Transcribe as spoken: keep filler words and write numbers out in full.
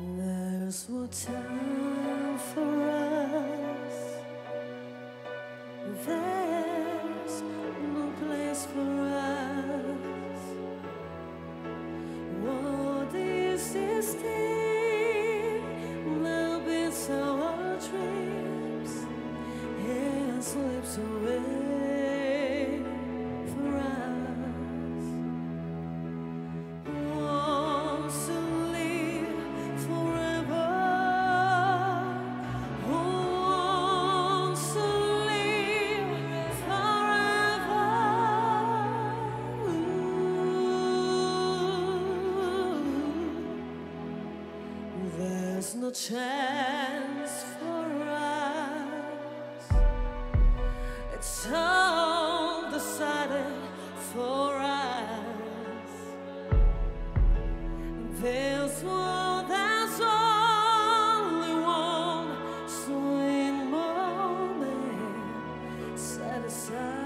There's no time for us. There's no place for us. What is this thing that beats our dreams and slips away for us? Wants to live forever. Who wants to live forever? Ooh. There's no chance for us. It's all decided for us. There's one, there's only one sweet moment set aside.